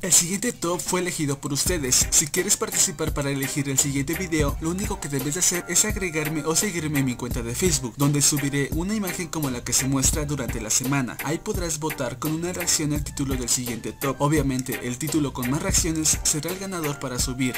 El siguiente top fue elegido por ustedes. Si quieres participar para elegir el siguiente video, lo único que debes de hacer es agregarme o seguirme en mi cuenta de Facebook, donde subiré una imagen como la que se muestra durante la semana. Ahí podrás votar con una reacción al título del siguiente top. Obviamente, el título con más reacciones será el ganador para subir.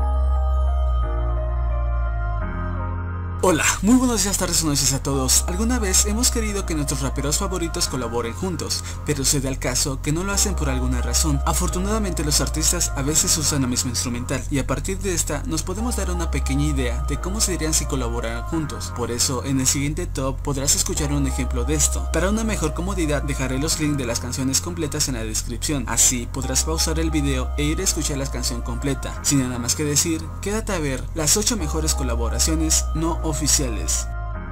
Hola, muy buenos días, tardes o noches a todos. Alguna vez hemos querido que nuestros raperos favoritos colaboren juntos, pero se da el caso que no lo hacen por alguna razón. Afortunadamente los artistas a veces usan la misma instrumental y a partir de esta nos podemos dar una pequeña idea de cómo serían si colaboraran juntos. Por eso en el siguiente top podrás escuchar un ejemplo de esto. Para una mejor comodidad dejaré los links de las canciones completas en la descripción, así podrás pausar el video e ir a escuchar la canción completa. Sin nada más que decir, quédate a ver las 8 mejores colaboraciones no oficiales.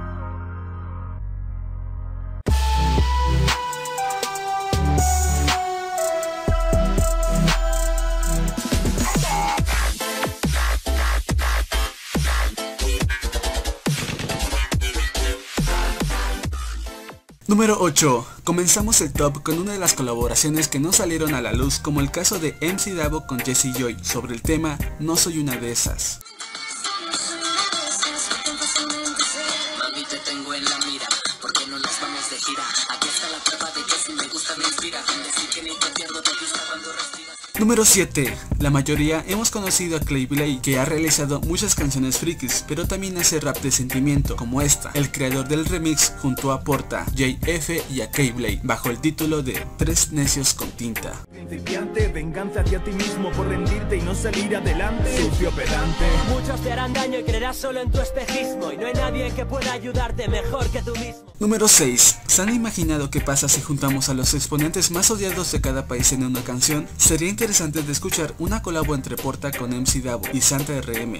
Número 8. Comenzamos el top con una de las colaboraciones que no salieron a la luz, como el caso de MC Davo con Jessie Joy sobre el tema No soy una de esas. Número 7. La mayoría hemos conocido a K-Blade, que ha realizado muchas canciones frikis, pero también hace rap de sentimiento, como esta, el creador del remix junto a Porta, JF y a K-Blade, bajo el título de Tres necios con tinta. Principiante, venganza hacia ti mismo por rendirte y no salir adelante. Sucio pedante. Muchos te harán daño y creerás solo en tu espejismo, y no hay nadie que pueda ayudarte mejor que tú mismo. Número 6. ¿Se han imaginado qué pasa si juntamos a los exponentes más odiados de cada país en una canción? Sería interesante de escuchar una colabo entre Porta con MC Davo y Santa RM.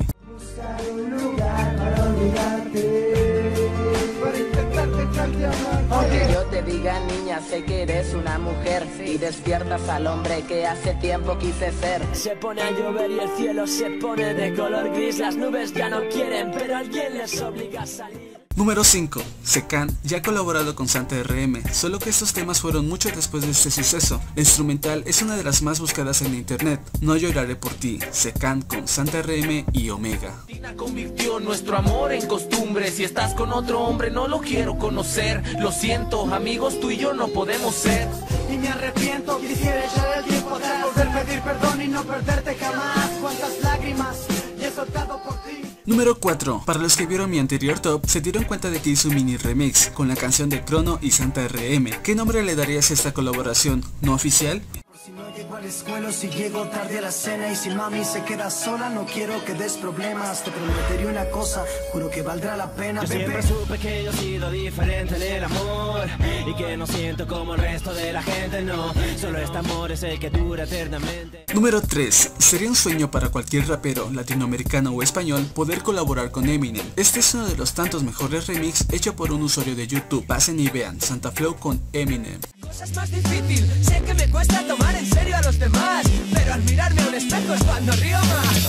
Aunque yo te diga niña, sé que eres una mujer y despiertas al hombre que hace tiempo quise ser. Se pone a llover y el cielo se pone de color gris. Las nubes ya no quieren, pero alguien les obliga a salir. Número 5. Secan ya ha colaborado con Santa RM, solo que estos temas fueron mucho después de este suceso. La instrumental es una de las más buscadas en internet. No lloraré por ti, Secan con Santa RM y Omega. Convirtió nuestro amor en costumbre. Si estás con otro hombre no lo quiero conocer. Lo siento, amigos, tú y yo no podemos ser. Y me arrepiento, quisiera echar el tiempo atrás, poder pedir perdón y no perderte jamás. Cuántas lágrimas he soltado por ti. Número 4. Para los que vieron mi anterior top, se dieron cuenta de que hice un mini remix con la canción de Crono y Santa RM. ¿Qué nombre le darías a esta colaboración? ¿No oficial? Si no llego a la escuela, si llego tarde a la cena y si mami se queda sola, no quiero que des problemas. Te prometería una cosa, juro que valdrá la pena. Yo siempre supe que yo he sido diferente en el amor y que no siento como el resto de la gente, no. Solo este amor es el que dura eternamente. Número 3. Sería un sueño para cualquier rapero latinoamericano o español poder colaborar con Eminem. Este es uno de los tantos mejores remix hecho por un usuario de YouTube. Pasen y vean Santa Flow con Eminem. Es más difícil, sé que me cuesta tomar en serio a los demás, pero al mirarme a un espejo es cuando río más.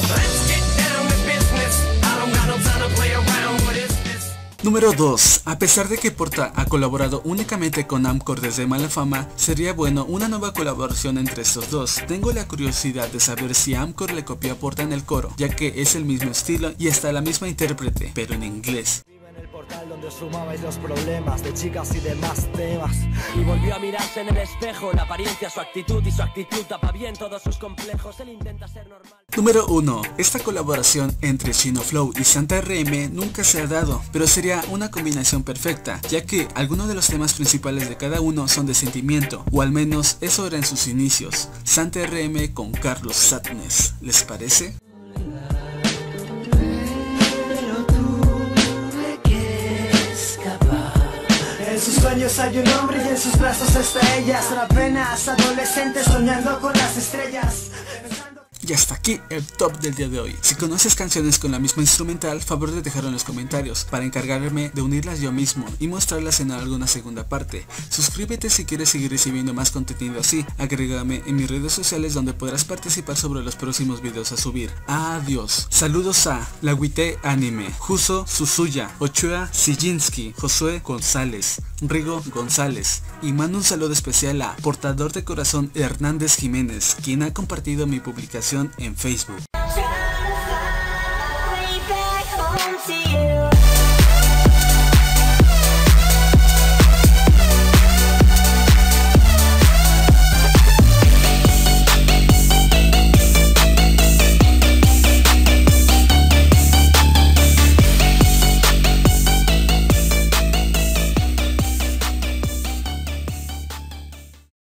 Número 2. A pesar de que Porta ha colaborado únicamente con Amcor desde Mala Fama, sería bueno una nueva colaboración entre estos dos. Tengo la curiosidad de saber si Amcor le copió a Porta en el coro, ya que es el mismo estilo y hasta la misma intérprete, pero en inglés. Donde os sumabais los problemas de chicas y demás temas. Y volvió a mirarse en el espejo, la apariencia, su actitud y su actitud tapa bien todos sus complejos. Él intenta ser normal. Número 1. Esta colaboración entre Chino Flow y Santa RM nunca se ha dado, pero sería una combinación perfecta, ya que algunos de los temas principales de cada uno son de sentimiento, o al menos eso era en sus inicios. Santa RM con Carlos Sadness, ¿les parece? En sus sueños hay un hombre y en sus brazos está ella. Son apenas adolescentes soñando con las estrellas. Y hasta aquí el top del día de hoy. Si conoces canciones con la misma instrumental, favor de dejarlo en los comentarios para encargarme de unirlas yo mismo y mostrarlas en alguna segunda parte. Suscríbete si quieres seguir recibiendo más contenido así, agrégame en mis redes sociales donde podrás participar sobre los próximos videos a subir. Adiós. Saludos a Lagüite Anime, Juso Susuya, Ochoa Sijinski, Josué González, Rigo González, y mando un saludo especial a Portador de Corazón Hernández Jiménez, quien ha compartido mi publicación en Facebook. Trying to find way back home to you.